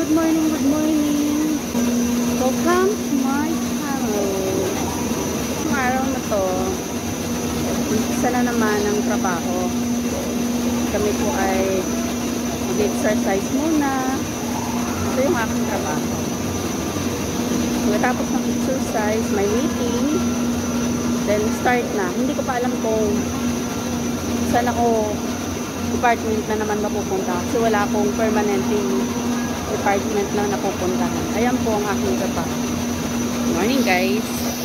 Good morning, good morning. Welcome to my channel. Ngayong araw na to, isa na naman ang trabaho. Kami po ay mag-exercise muna. Ito yung aking trabaho. Pagkatapos ng exercise, may meeting. Then start na. Hindi ko pa alam kung saan ako department na naman mapupunta. Kasi wala akong permanenteng department lang napupuntahan. Ayan po ang aking trabaho. Good morning, guys.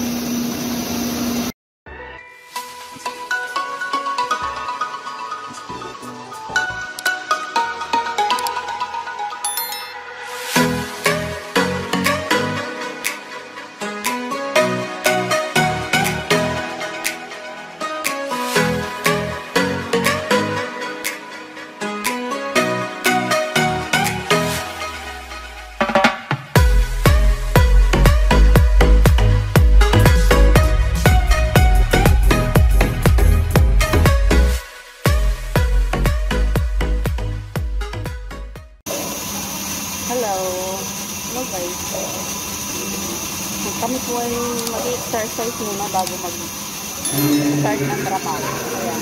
Hello. Hello, guys. Kami po ay mag-exercise muna bago mag-start ng trabaho. Ayan.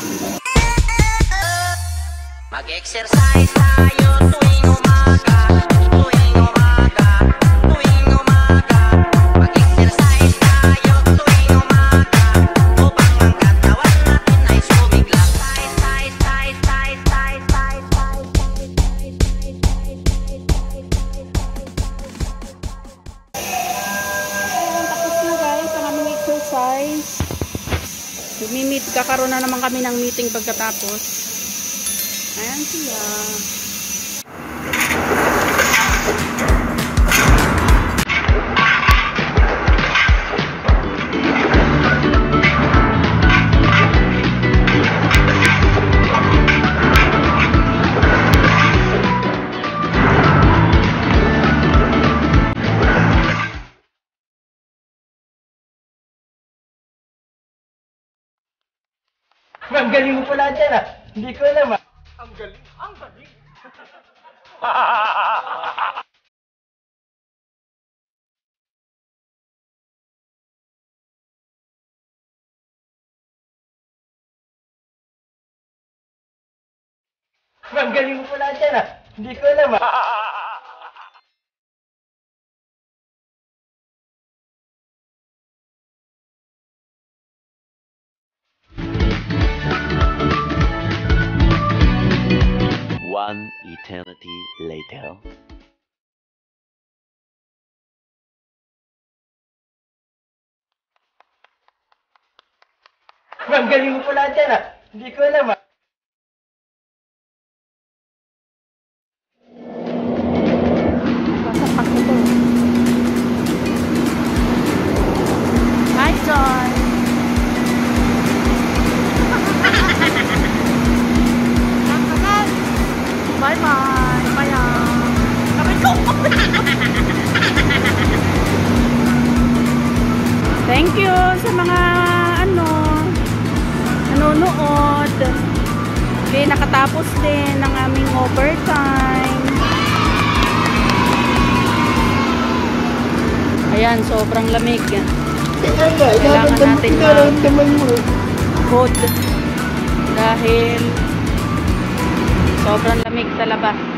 Mag-exercise tayo tuwing umaga, tuwing umaga, tuwing umaga. Mag-exercise tayo tuwing umaga, upang ang katawan natin ay sumigla. Exercise. Kakaroon na naman kami ng meeting pagkatapos. Ayan siya. Ang galing mo pala dyan ah. Hindi ko alam ah. Ang galing. Ang galing. Ang galing mo pala dyan ah. Hindi ko alam ah. One eternity later. Ang galing mo pala dyan ah. Hindi ko alam ah. Sasapak ko to. Hi, John. Bye-bye. Thank you sa mga nanonood. Okay, nakatapos din ng aming overtime. Ayan, sobrang lamig. Kailangan natin mag-hood dahil sobrang lamig sa labas.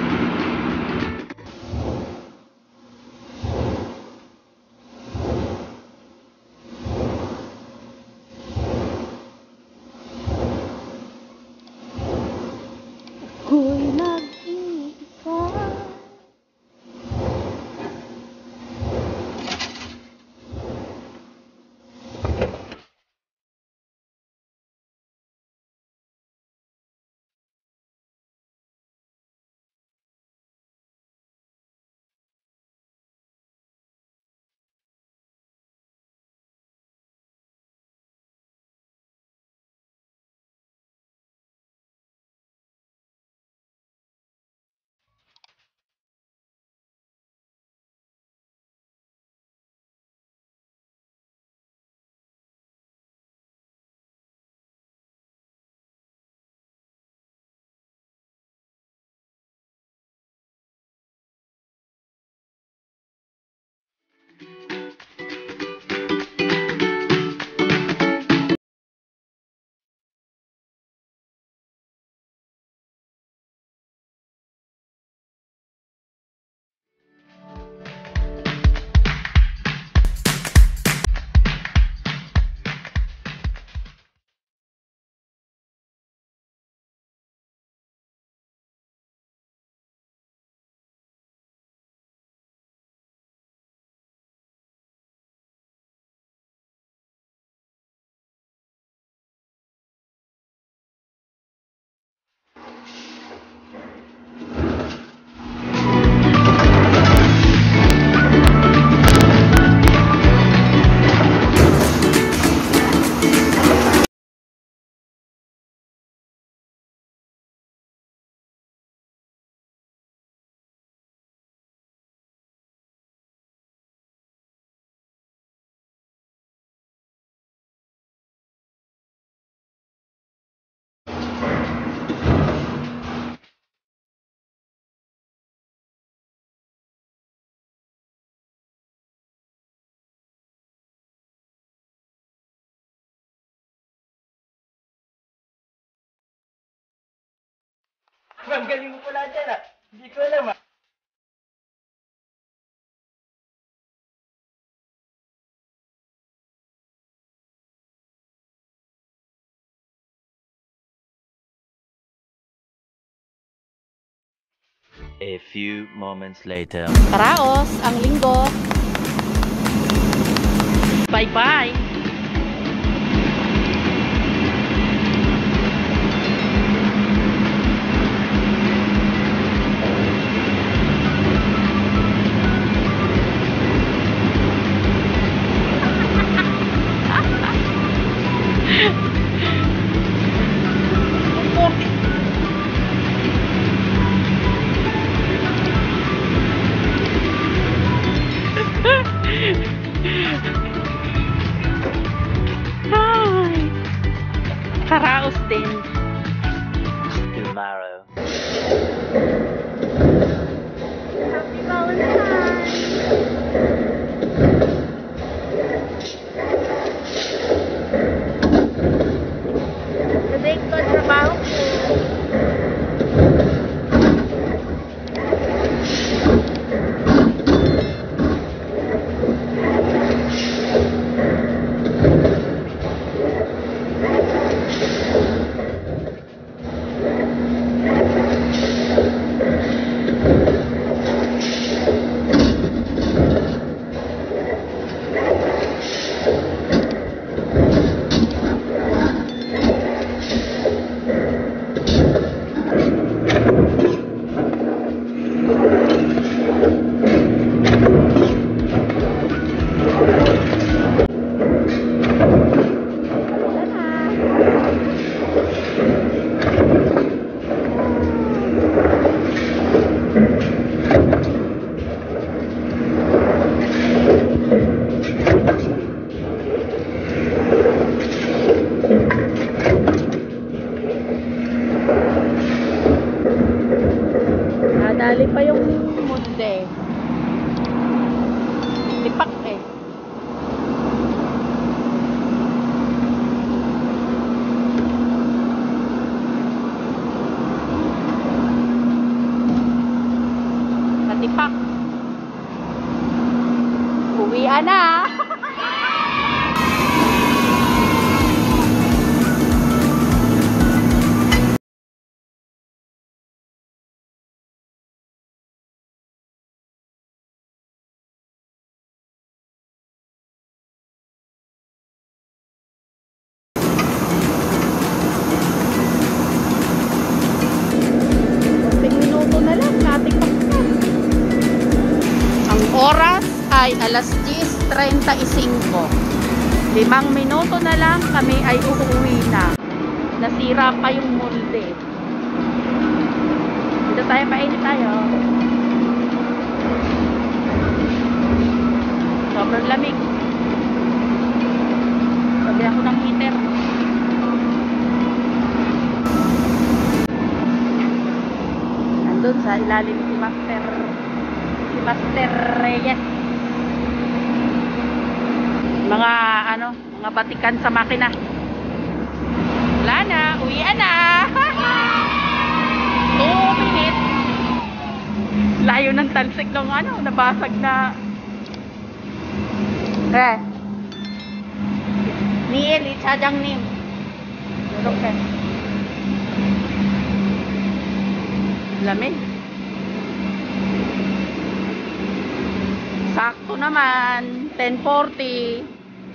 Ang galing mo pala dyan ah. Hindi ko alam ah. A few moments later. Karaos, ang linggo. Bye-bye. Ay, karaos din. Tomorrow. Happy Valentine's! Today ko trabaho ko. Nadali pa yung munde. Lipak eh. Katipak. Uwian na. Minuto na lang, nating pakpan. Ang oras ay alas 10:35. 5 minuto na lang kami ay uuwi na. Nasira pa yung molde. Dito tayo, painit tayo. Sobrang lamig. Sabi ako ng heater. Doon sa ilalim si Master Reyes. Mga batikan sa makina. Wala na, uwian na. 2 minutes. Layo ng talsik ng nabasag na. Ni Eli, chajang nim. Durok ka. Lamig. Sakto naman, 10:40.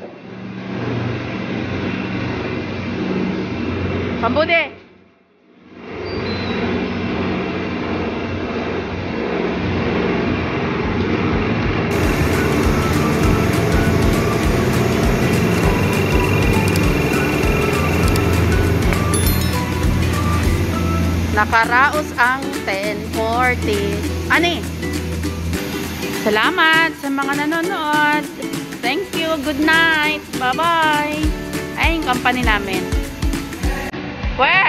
Pambude. Nakaraos ang 10:40. Ani? Salamat sa mga nanonood. Thank you. Good night. Bye-bye. Ay, yung company namin. Weh!